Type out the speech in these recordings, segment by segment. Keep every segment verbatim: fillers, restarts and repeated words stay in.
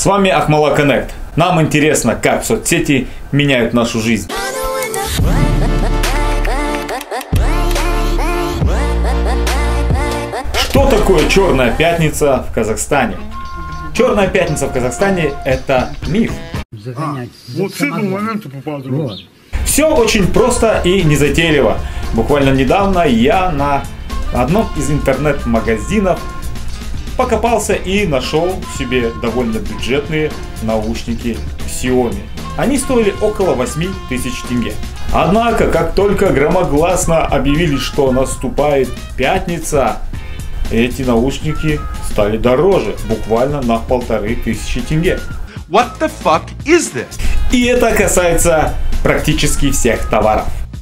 С вами Акмала Коннект. Нам интересно, как соцсети меняют нашу жизнь. Что такое Черная пятница в Казахстане? Черная пятница в Казахстане – это миф. А, вот с этого момента попал вот. Все очень просто и незатейливо. Буквально недавно я на одном из интернет-магазинов покопался и нашел себе довольно бюджетные наушники Xiaomi. Они стоили около восьми тысяч тенге. Однако, как только громогласно объявили, что наступает пятница, эти наушники стали дороже, буквально на полторы тысячи тенге. What the fuck is this? И это касается практически всех товаров.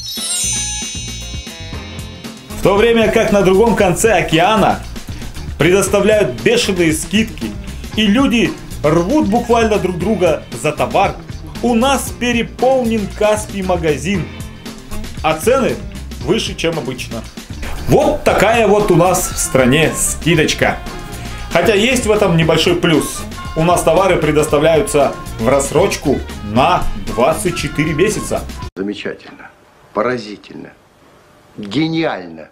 В то время как на другом конце океана предоставляют бешеные скидки, и люди рвут буквально друг друга за товар, у нас переполнен Каспий магазин, а цены выше, чем обычно. Вот такая вот у нас в стране скидочка. Хотя есть в этом небольшой плюс. У нас товары предоставляются в рассрочку на двадцать четыре месяца. Замечательно, поразительно, гениально.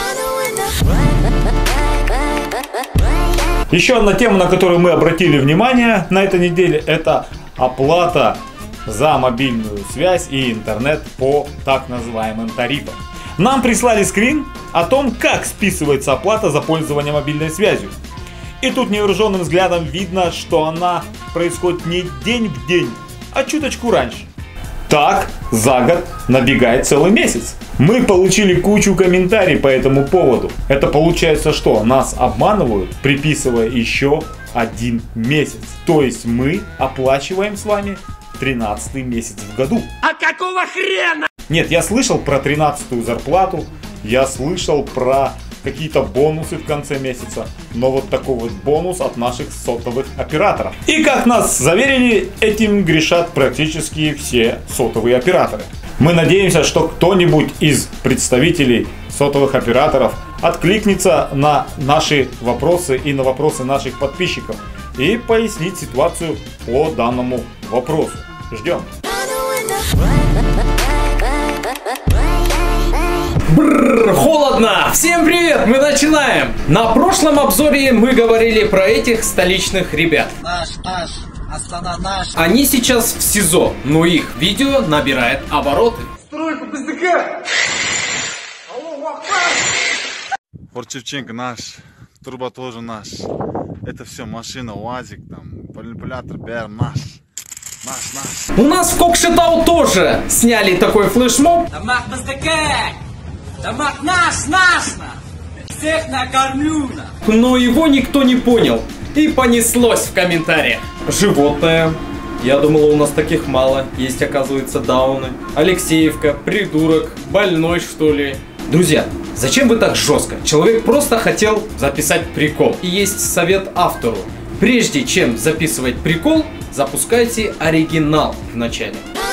Еще одна тема, на которую мы обратили внимание на этой неделе, это оплата за мобильную связь и интернет по так называемым тарифам. Нам прислали скрин о том, как списывается оплата за пользование мобильной связью. И тут невооруженным взглядом видно, что она происходит не день в день, а чуточку раньше. Так за год набегает целый месяц. Мы получили кучу комментариев по этому поводу. Это получается что? Нас обманывают, приписывая еще один месяц. То есть мы оплачиваем с вами тринадцатый месяц в году. А какого хрена? Нет, я слышал про тринадцатую зарплату, я слышал про какие-то бонусы в конце месяца, но вот такой вот бонус от наших сотовых операторов. И как нас заверили, этим грешат практически все сотовые операторы. Мы надеемся, что кто-нибудь из представителей сотовых операторов откликнется на наши вопросы и на вопросы наших подписчиков и пояснит ситуацию по данному вопросу. Ждем. Бррр, холодно! Всем привет! Мы начинаем! На прошлом обзоре мы говорили про этих столичных ребят. Наш, наш, Астана наш. Они сейчас в СИЗО, но их видео набирает обороты. Стройка ПЗК! Форт Шевченко наш, Турбо тоже наш. Это все машина, УАЗик, там, манипулятор, БР наш. Наш, наш. У нас в Кокшетау тоже сняли такой флешмоб. Дамаг ПЗК! Дамаг наш, наш! Всех накормлю! Но его никто не понял. И понеслось в комментариях. Животное. Я думала, у нас таких мало. Есть, оказывается, дауны. Алексеевка, придурок, больной, что ли. Друзья, зачем вы так жестко? Человек просто хотел записать прикол. И есть совет автору. Прежде чем записывать прикол, запускайте оригинал в начале.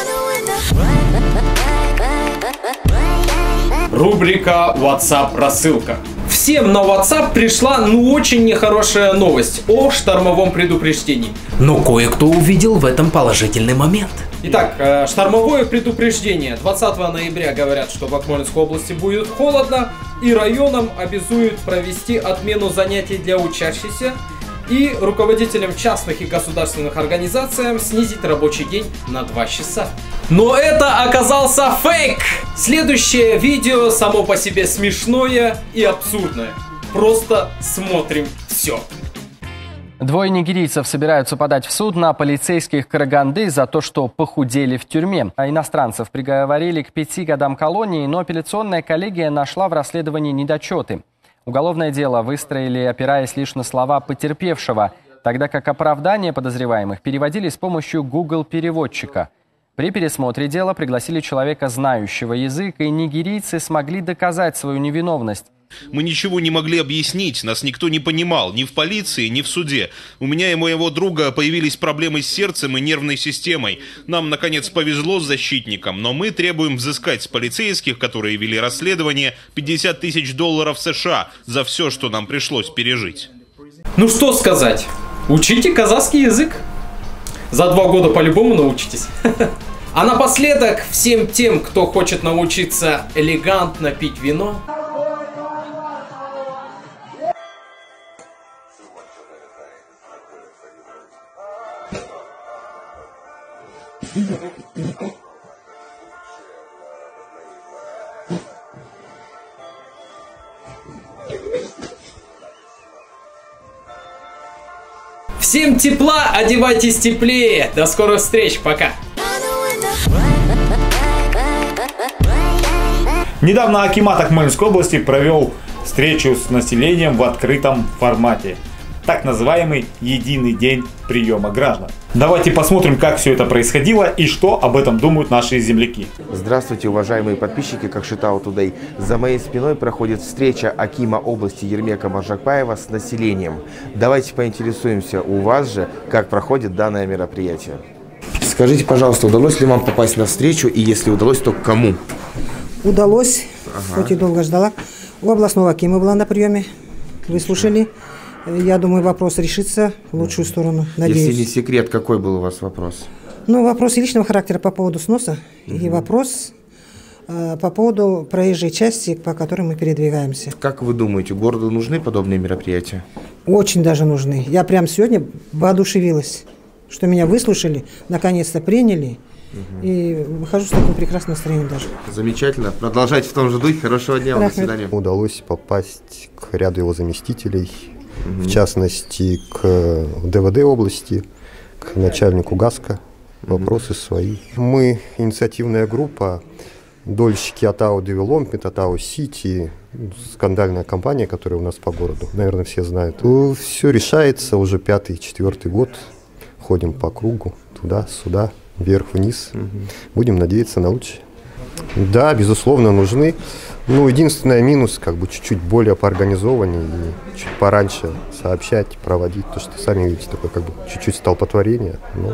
Рубрика WhatsApp рассылка. Всем на WhatsApp пришла ну очень нехорошая новость о штормовом предупреждении. Но кое-кто увидел в этом положительный момент. Итак, штормовое предупреждение. двадцатого ноября говорят, что в Акмолинской области будет холодно, и районам обязуют провести отмену занятий для учащихся, и руководителям частных и государственных организаций снизить рабочий день на два часа. Но это оказался фейк! Следующее видео само по себе смешное и абсурдное. Просто смотрим все. Двое нигерийцев собираются подать в суд на полицейских Караганды за то, что похудели в тюрьме. А иностранцев приговорили к пяти годам колонии, но апелляционная коллегия нашла в расследовании недочеты. Уголовное дело выстроили, опираясь лишь на слова потерпевшего, тогда как оправдания подозреваемых переводили с помощью Google-переводчика. При пересмотре дела пригласили человека, знающего язык, и нигерийцы смогли доказать свою невиновность. Мы ничего не могли объяснить, нас никто не понимал, ни в полиции, ни в суде. У меня и моего друга появились проблемы с сердцем и нервной системой. Нам, наконец, повезло с защитником, но мы требуем взыскать с полицейских, которые вели расследование, пятьдесят тысяч долларов США за все, что нам пришлось пережить. Ну что сказать, учите казахский язык. За два года по-любому научитесь. А напоследок, всем тем, кто хочет научиться элегантно пить вино, всем тепла, одевайтесь теплее. До скорых встреч, пока. Недавно акимат Акмолинской области провел встречу с населением в открытом формате. Так называемый единый день приема граждан. Давайте посмотрим, как все это происходило и что об этом думают наши земляки. Здравствуйте, уважаемые подписчики Кокшетау Тудей. За моей спиной проходит встреча акима области Ермека Маржакпаева с населением. Давайте поинтересуемся у вас же, как проходит данное мероприятие. Скажите, пожалуйста, удалось ли вам попасть на встречу, и если удалось, то к кому? Удалось, ага. хоть и долго ждала. У областного акима была на приеме, выслушали. Я думаю, вопрос решится в лучшую сторону, надеюсь. Если не секрет, какой был у вас вопрос? Ну, вопрос личного характера по поводу сноса угу. и вопрос э, по поводу проезжей части, по которой мы передвигаемся. Как вы думаете, городу нужны подобные мероприятия? Очень даже нужны. Я прям сегодня воодушевилась, что меня выслушали, наконец-то приняли. Угу. И выхожу с таким прекрасным настроением даже. Замечательно. Продолжайте в том же духе. Хорошего дня. До свидания. Удалось попасть к ряду его заместителей. В частности, к ДВД области, к начальнику ГАСКа, вопросы свои. Мы инициативная группа, дольщики АТАО Девелопмент, АТАО Сити, скандальная компания, которая у нас по городу, наверное, все знают. Все решается, уже пятый, четвертый год, ходим по кругу, туда-сюда, вверх-вниз, угу. Будем надеяться на лучшее. Да, безусловно, нужны. Ну, единственный минус, как бы чуть-чуть более поорганизованнее и чуть пораньше сообщать, проводить, то что сами видите, такое как бы чуть-чуть столпотворение. Ну,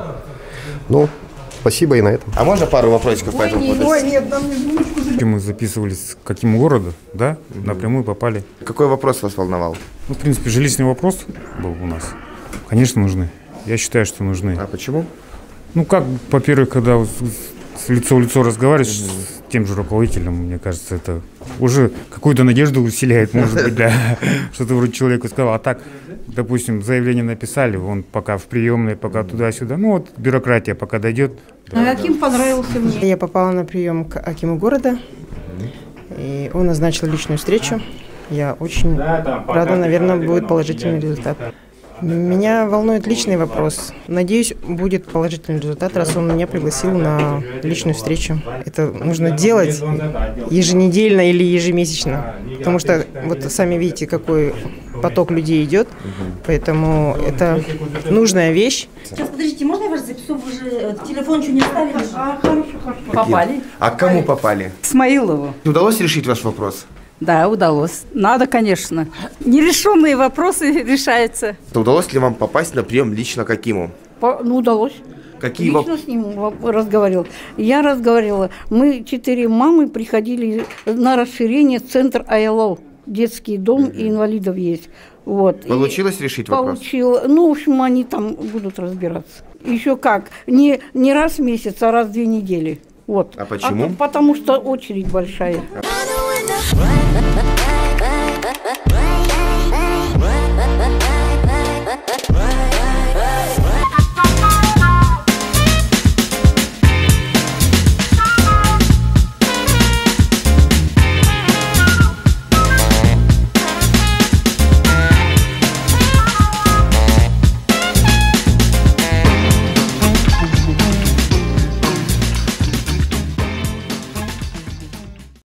ну, спасибо и на этом. А можно пару вопросиков по этому поводу? Ой, нет, нам не Мы записывались к какому городу, да, угу. Напрямую попали. Какой вопрос вас волновал? Ну, в принципе, жилищный вопрос был у нас. Конечно, нужны. Я считаю, что нужны. А почему? Ну, как, во-первых, когда с лицо в лицо разговариваешь угу. с тем же руководителем, мне кажется, это уже какую-то надежду усиляет, может быть, да, что-то вроде человеку сказал. А так, допустим, заявление написали, он пока в приемной, пока туда-сюда, ну вот бюрократия пока дойдет. А Аким понравился мне. Я попала на прием к акиму города, и он назначил личную встречу. Я очень рада, наверное, будет положительный результат. Меня волнует личный вопрос. Надеюсь, будет положительный результат, раз он меня пригласил на личную встречу. Это нужно делать еженедельно или ежемесячно, потому что вот сами видите, какой поток людей идет, поэтому это нужная вещь. Сейчас, подождите, можно я вас запишу? Вы же телефон еще не оставили? А, хорошо, хорошо. Попали. А к кому попали? К Смаилову. Удалось решить ваш вопрос? Да, удалось. Надо, конечно. Нерешенные вопросы решаются. Удалось ли вам попасть на прием лично к акиму? По, ну, удалось. Какие Лично воп... с ним разговаривал. Я разговаривала. Мы, четыре мамы, приходили на расширение в центр АЛО. Детский дом mm-hmm. и инвалидов есть. Вот. Получилось и решить вопрос? Получилось. Ну, в общем, они там будут разбираться. Еще как. Не, не раз в месяц, а раз в две недели. Вот. А почему? А, потому что очередь большая. Right.